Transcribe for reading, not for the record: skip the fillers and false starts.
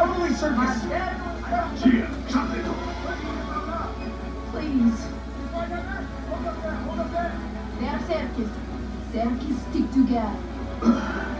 Totally circus. Gia, something. Please. They're circus. Circus stick together.